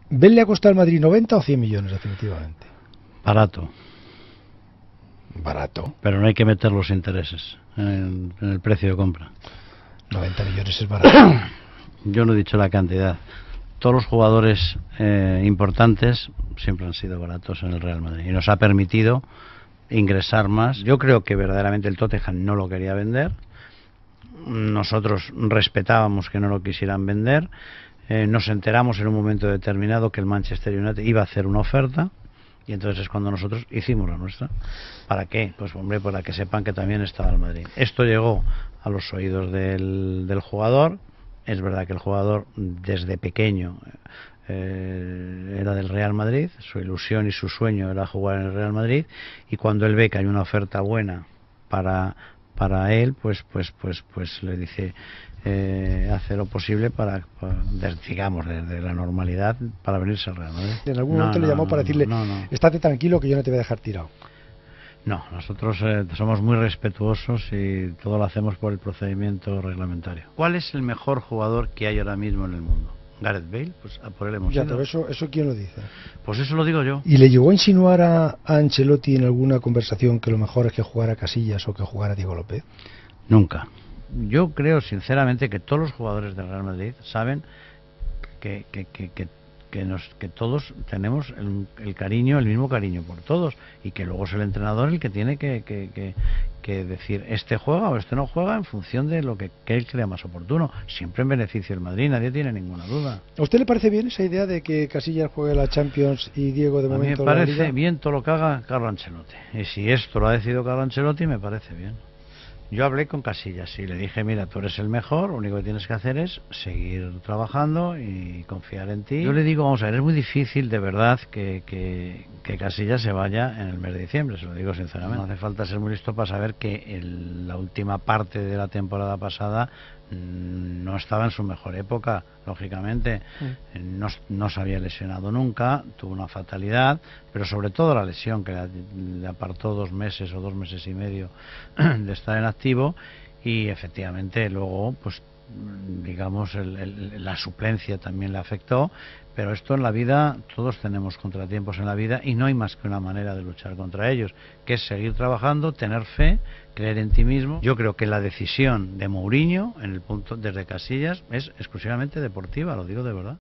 ¿Bale le ha costado al Madrid 90 o 100 millones definitivamente? Barato. Barato. Pero no hay que meter los intereses en el precio de compra. 90 millones es barato. Yo no he dicho la cantidad. Todos los jugadores importantes siempre han sido baratos en el Real Madrid y nos ha permitido ingresar más. Yo creo que verdaderamente el Tottenham no lo quería vender. Nosotros respetábamos que no lo quisieran vender. Nos enteramos en un momento determinado que el Manchester United iba a hacer una oferta y entonces es cuando nosotros hicimos la nuestra. ¿Para qué? Pues hombre, para que sepan que también estaba el Madrid. Esto llegó a los oídos del jugador. Es verdad que el jugador desde pequeño era del Real Madrid, su ilusión y su sueño era jugar en el Real Madrid, y cuando él ve que hay una oferta buena para él, pues le dice hace lo posible para digamos, desde la normalidad, para venirse al Real Madrid. En algún momento le llamó para decirle, estate tranquilo que yo no te voy a dejar tirado. No, nosotros somos muy respetuosos y todo lo hacemos por el procedimiento reglamentario. ¿Cuál es el mejor jugador que hay ahora mismo en el mundo? ¿Gareth Bale? Pues a por él hemos ido. Pero eso ¿quién lo dice? Pues eso lo digo yo. ¿Y le llegó a insinuar a Ancelotti en alguna conversación que lo mejor es que jugara Casillas o que jugara Diego López? Nunca. Yo creo sinceramente que todos los jugadores del Real Madrid saben que todos tenemos el cariño, el mismo cariño por todos, y que luego es el entrenador el que tiene que decir este juega o este no juega en función de lo que él crea más oportuno, siempre en beneficio del Madrid, nadie tiene ninguna duda. ¿A usted le parece bien esa idea de que Casillas juegue la Champions y Diego de momento la Liga? A mí me parece bien todo lo que haga Carlo Ancelotti, y si esto lo ha decidido Carlo Ancelotti me parece bien. Yo hablé con Casillas y le dije, mira, tú eres el mejor, lo único que tienes que hacer es seguir trabajando y confiar en ti. Yo le digo, vamos a ver, es muy difícil de verdad que Casillas se vaya en el mes de diciembre, se lo digo sinceramente. No hace falta ser muy listo para saber que la última parte de la temporada pasada no estaba en su mejor época, lógicamente. No se había lesionado nunca, tuvo una fatalidad, pero sobre todo la lesión que le apartó 2 meses o 2 meses y medio de estar en activo, y efectivamente luego pues digamos la suplencia también le afectó, pero esto en la vida, todos tenemos contratiempos en la vida y no hay más que una manera de luchar contra ellos, que es seguir trabajando, tener fe, creer en ti mismo. Yo creo que la decisión de Mourinho en el punto desde Casillas es exclusivamente deportiva, lo digo de verdad.